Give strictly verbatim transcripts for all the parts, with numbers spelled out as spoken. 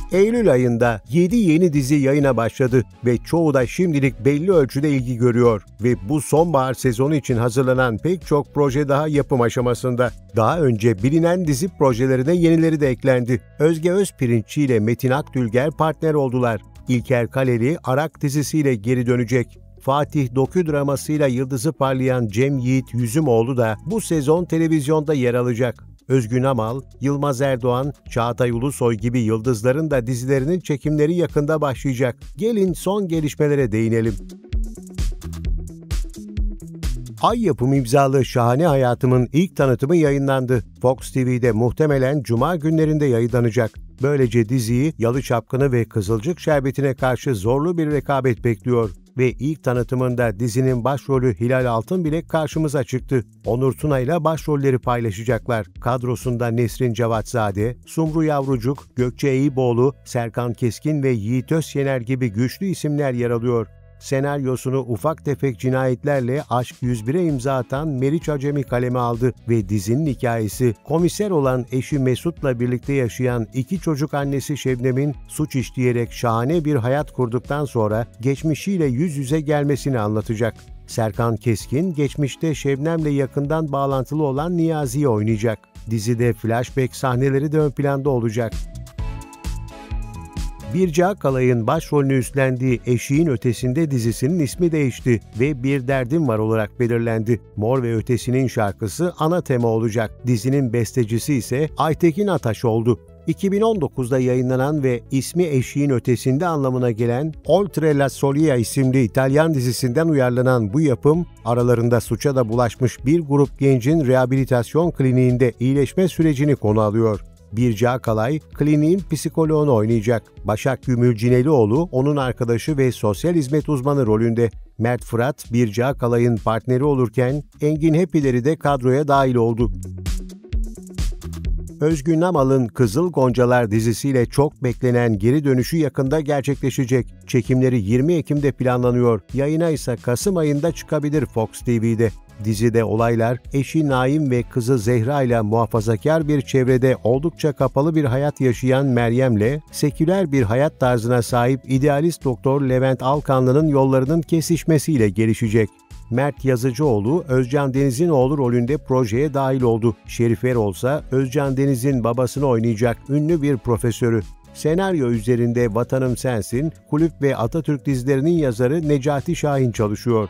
Eylül ayında yedi yeni dizi yayına başladı ve çoğu da şimdilik belli ölçüde ilgi görüyor ve bu sonbahar sezonu için hazırlanan pek çok proje daha yapım aşamasında. Daha önce bilinen dizi projelerine yenileri de eklendi. Özge Özpirinççi ile Metin Akdülger partner oldular. İlker Kaleli Arak dizisiyle geri dönecek. Fatih doküdramasıyla yıldızı parlayan Cem Yiğit Yüzümoğlu da bu sezon televizyonda yer alacak. Özgün Amal, Yılmaz Erdoğan, Çağatay Ulusoy gibi yıldızların da dizilerinin çekimleri yakında başlayacak. Gelin son gelişmelere değinelim. Ay Yapım imzalı Şahane Hayatım'ın ilk tanıtımı yayınlandı. Fox T V'de muhtemelen Cuma günlerinde yayınlanacak. Böylece diziyi Yalı Çapkını ve Kızılcık Şerbeti'ne karşı zorlu bir rekabet bekliyor. Ve ilk tanıtımında dizinin başrolü Hilal Altınbilek karşımıza çıktı. Onur Tuna ile başrolleri paylaşacaklar. Kadrosunda Nesrin Cevatzade, Sumru Yavrucuk, Gökçe Eyüboğlu, Serkan Keskin ve Yiğit Özyener gibi güçlü isimler yer alıyor. Senaryosunu ufak tefek cinayetlerle Aşk yüz bire imza atan Meriç Acemi kaleme aldı ve dizinin hikayesi komiser olan eşi Mesut'la birlikte yaşayan iki çocuk annesi Şebnem'in suç işleyerek şahane bir hayat kurduktan sonra geçmişiyle yüz yüze gelmesini anlatacak. Serkan Keskin geçmişte Şebnem'le yakından bağlantılı olan Niyazi'yi oynayacak. Dizide flashback sahneleri de ön planda olacak. Birce Akalay'ın başrolünü üstlendiği Eşiğin Ötesinde dizisinin ismi değişti ve Bir Derdim Var olarak belirlendi. Mor ve Ötesi'nin şarkısı ana tema olacak. Dizinin bestecisi ise Aytekin Ataş oldu. iki bin on dokuzda yayınlanan ve ismi Eşiğin Ötesinde anlamına gelen Oltre la Solia isimli İtalyan dizisinden uyarlanan bu yapım, aralarında suça da bulaşmış bir grup gencin rehabilitasyon kliniğinde iyileşme sürecini konu alıyor. Birce Akalay, kliniğin psikoloğunu oynayacak. Başak Gümülcinelioğlu, onun arkadaşı ve sosyal hizmet uzmanı rolünde. Mert Fırat, Birce Akalay'ın partneri olurken Engin Hepileri de kadroya dahil oldu. Özgün Amal'ın Kızıl Goncalar dizisiyle çok beklenen geri dönüşü yakında gerçekleşecek. Çekimleri yirmi Ekim'de planlanıyor. Yayına ise Kasım ayında çıkabilir Fox T V'de. Dizide olaylar eşi Naim ve kızı Zehra ile muhafazakar bir çevrede oldukça kapalı bir hayat yaşayan Meryem'le seküler bir hayat tarzına sahip idealist doktor Levent Alkanlı'nın yollarının kesişmesiyle gelişecek. Mert Yazıcıoğlu, Özcan Deniz'in oğlu rolünde projeye dahil oldu. Şerif Erol ise Özcan Deniz'in babasını oynayacak ünlü bir profesörü. Senaryo üzerinde Vatanım Sensin, Kulüp ve Atatürk dizilerinin yazarı Necati Şahin çalışıyor.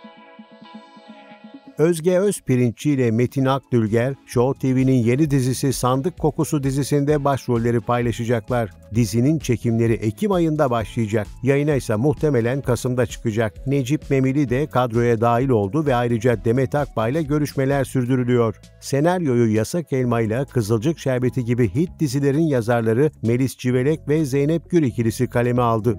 Özge Özpirinççi ile Metin Akdülger, Show T V'nin yeni dizisi Sandık Kokusu dizisinde başrolleri paylaşacaklar. Dizinin çekimleri Ekim ayında başlayacak. Yayına ise muhtemelen Kasım'da çıkacak. Necip Memili de kadroya dahil oldu ve ayrıca Demet Akbay'la görüşmeler sürdürülüyor. Senaryoyu Yasak Elma ile Kızılcık Şerbeti gibi hit dizilerin yazarları Melis Civelek ve Zeynep Gür ikilisi kaleme aldı.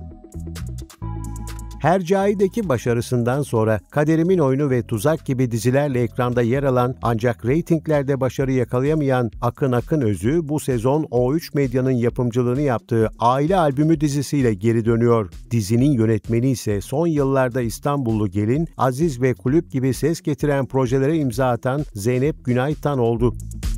Hercai'deki başarısından sonra Kaderimin Oyunu ve Tuzak gibi dizilerle ekranda yer alan ancak reytinglerde başarı yakalayamayan Akın Akın Özü bu sezon O üç Medya'nın yapımcılığını yaptığı Aile Albümü dizisiyle geri dönüyor. Dizinin yönetmeni ise son yıllarda İstanbullu Gelin, Aziz ve Kulüp gibi ses getiren projelere imza atan Zeynep Günaytan oldu.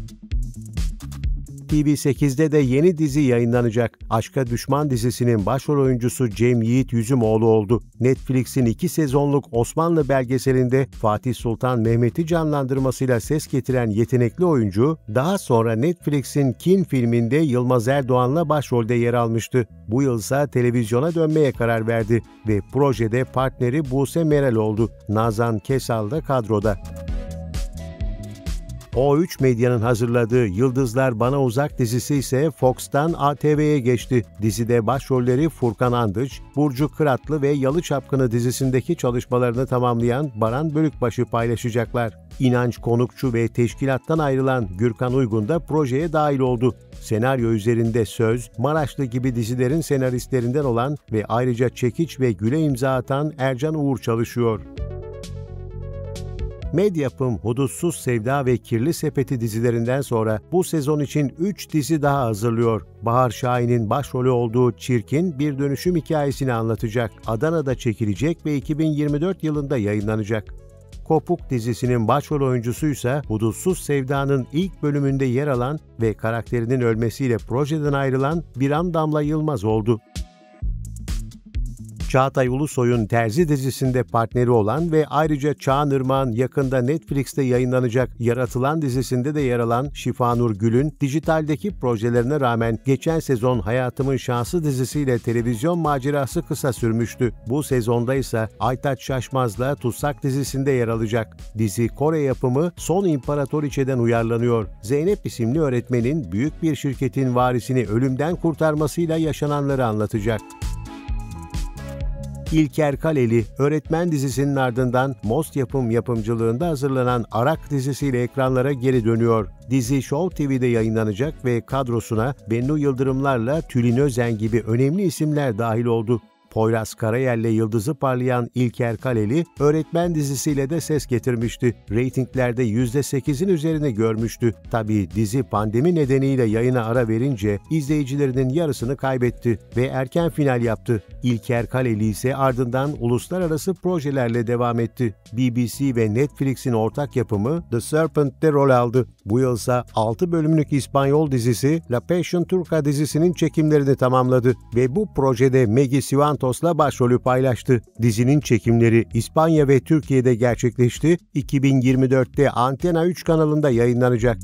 T V sekizde de yeni dizi yayınlanacak. Aşka Düşman dizisinin başrol oyuncusu Cem Yiğit Yüzümoğlu oldu. Netflix'in iki sezonluk Osmanlı belgeselinde Fatih Sultan Mehmet'i canlandırmasıyla ses getiren yetenekli oyuncu, daha sonra Netflix'in Kin filminde Yılmaz Erdoğan'la başrolde yer almıştı. Bu yıl ise televizyona dönmeye karar verdi ve projede partneri Buse Meral oldu. Nazan Kesal da kadroda. O üç Medya'nın hazırladığı Yıldızlar Bana Uzak dizisi ise Fox'tan A T V'ye geçti. Dizide başrolleri Furkan Andıç, Burcu Kıratlı ve Yalı Çapkını dizisindeki çalışmalarını tamamlayan Baran Bölükbaşı paylaşacaklar. İnanç Konukçu ve teşkilattan ayrılan Gürkan Uygun da projeye dahil oldu. Senaryo üzerinde Söz, Maraşlı gibi dizilerin senaristlerinden olan ve ayrıca Çekiç ve Gül'e imza atan Ercan Uğur çalışıyor. Medyapım, Hudutsuz Sevda ve Kirli Sepeti dizilerinden sonra bu sezon için üç dizi daha hazırlıyor. Bahar Şahin'in başrolü olduğu Çirkin bir dönüşüm hikayesini anlatacak. Adana'da çekilecek ve iki bin yirmi dört yılında yayınlanacak. Kopuk dizisinin başrol oyuncusuysa Hudutsuz Sevda'nın ilk bölümünde yer alan ve karakterinin ölmesiyle projeden ayrılan Biram Damla Yılmaz oldu. Çağatay Ulusoy'un Terzi dizisinde partneri olan ve ayrıca Çağan Irmak'ın yakında Netflix'te yayınlanacak Yaratılan dizisinde de yer alan Şifanur Gül'ün dijitaldeki projelerine rağmen geçen sezon Hayatımın Şansı dizisiyle televizyon macerası kısa sürmüştü. Bu sezonda ise Aytaç Şaşmaz'la Tutsak dizisinde yer alacak. Dizi Kore yapımı Son İmparatoriçe'den uyarlanıyor. Zeynep isimli öğretmenin büyük bir şirketin varisini ölümden kurtarmasıyla yaşananları anlatacak. İlker Kaleli, Öğretmen dizisinin ardından Most Yapım yapımcılığında hazırlanan Arak dizisiyle ekranlara geri dönüyor. Dizi Show T V'de yayınlanacak ve kadrosuna Bennu Yıldırımlar'la Tülin Özen gibi önemli isimler dahil oldu. Poyraz Karayel'le yıldızı parlayan İlker Kaleli, Öğretmen dizisiyle de ses getirmişti. Reytinglerde yüzde sekizin üzerine görmüştü. Tabii dizi pandemi nedeniyle yayına ara verince izleyicilerinin yarısını kaybetti ve erken final yaptı. İlker Kaleli ise ardından uluslararası projelerle devam etti. B B C ve Netflix'in ortak yapımı The Serpent'te rol aldı. Bu yılsa altı bölümlük İspanyol dizisi La Pasión Turca dizisinin çekimlerini tamamladı ve bu projede Maggie Sivantos'la başrolü paylaştı. Dizinin çekimleri İspanya ve Türkiye'de gerçekleşti. iki bin yirmi dörtte Antena üç kanalında yayınlanacak.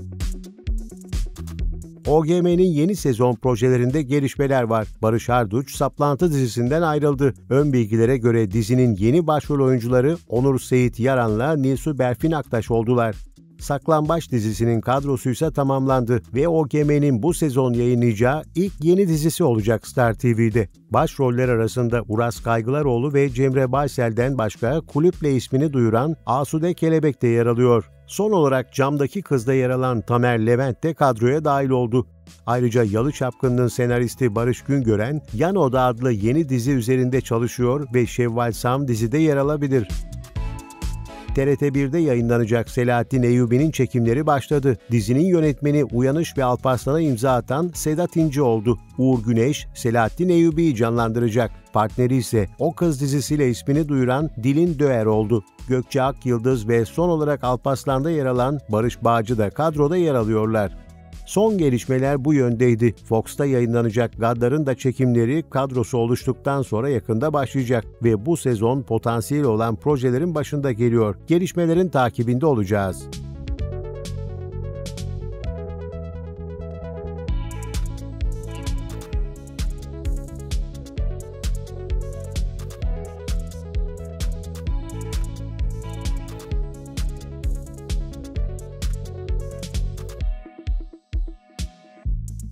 O G M'nin yeni sezon projelerinde gelişmeler var. Barış Arduç, Saplantı dizisinden ayrıldı. Ön bilgilere göre dizinin yeni başrol oyuncuları Onur Seyit Yaran'la Nilsu Berfin Aktaş oldular. Saklambaç dizisinin kadrosu ise tamamlandı ve O G M'nin bu sezon yayınlayacağı ilk yeni dizisi olacak Star T V'de. Başroller arasında Uras Kaygılaroğlu ve Cemre Baysel'den başka kulüple ismini duyuran Asude Kelebek de yer alıyor. Son olarak Camdaki Kız'da yer alan Tamer Levent de kadroya dahil oldu. Ayrıca Yalı Çapkını'nın senaristi Barış Güngören, Yan Oda adlı yeni dizi üzerinde çalışıyor ve Şevval Sam dizide yer alabilir. T R T bir'de yayınlanacak Selahattin Eyyubi'nin çekimleri başladı. Dizinin yönetmeni Uyanış ve Alparslan'a imza atan Sedat İnci oldu. Uğur Güneş, Selahattin Eyyubi'yi canlandıracak. Partneri ise O Kız dizisiyle ismini duyuran Dilin Döer oldu. Gökçe Akyıldız ve son olarak Alparslan'da yer alan Barış Bağcı da kadroda yer alıyorlar. Son gelişmeler bu yöndeydi. Fox'ta yayınlanacak Gaddar'ın da çekimleri kadrosu oluştuktan sonra yakında başlayacak ve bu sezon potansiyeli olan projelerin başında geliyor. Gelişmelerin takibinde olacağız.